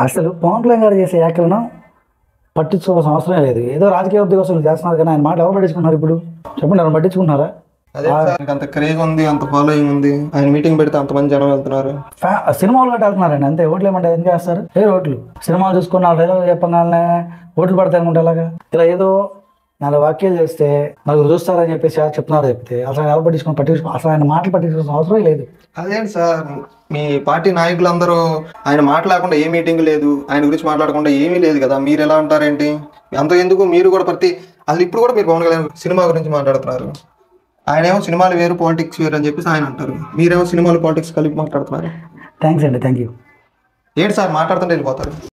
అసలు పవన్ కళ్యాణ్ గారు చేసే వ్యాఖ్యలను పట్టించుకోవాల్సిన అవసరమే లేదు. ఏదో రాజకీయ ఉద్యోగస్తులు చేస్తున్నారు కానీ ఆయన మాట ఎవరు పట్టించుకుంటున్నారు? ఇప్పుడు చెప్పండి, ఎవరు పట్టించుకుంటున్నారా? అదే సార్, అంత క్రేజ్ ఉంది, అంత ఫాలోయింగ్ ఉంది. ఆయన మీటింగ్ పెడితే అంతమంది జనం వెళ్తున్నారు. సినిమాలు గట్ట వెళ్తున్నారండి అంతే. ఓట్లు ఏమంటే ఏం చేస్తారు? ఓట్లు సినిమాలు చూసుకున్న డైలాగ్ చెప్పగానే ఓట్లు పడతాయి అనుకుంటే అలాగా. ఇలా ఏదో 4 వాక్యాలు చేస్తే నలుగురు చూస్తారని చెప్పేసి చెప్తున్నారు చెప్తే అసలు ఎవరు పట్టించుకో అసలు ఆయన మాటలు పట్టించుకోవాల్సిన అవసరం లేదు. అదేంటి సార్, మీ పార్టీ నాయకులందరూ ఆయన మాట్లాడకుండా ఏ మీటింగ్ లేదు, ఆయన గురించి మాట్లాడకుండా ఏమీ లేదు కదా, మీరు ఎలా అంటారేంటి? అంత ఎందుకు మీరు కూడా అసలు ఇప్పుడు కూడా మీరు పవన్ కళ్యాణ్ సినిమా గురించి మాట్లాడుతున్నారు. ఆయన ఏమో సినిమాలు వేరు పాలిటిక్స్ వేరు అని చెప్పేసి ఆయన అంటారు, మీరేమో సినిమాలు పాలిటిక్స్ కలిపి మాట్లాడుతున్నారు. థ్యాంక్స్ అండి, థ్యాంక్ యూ. ఏంటి సార్ మాట్లాడుతుంటే వెళ్ళిపోతారు?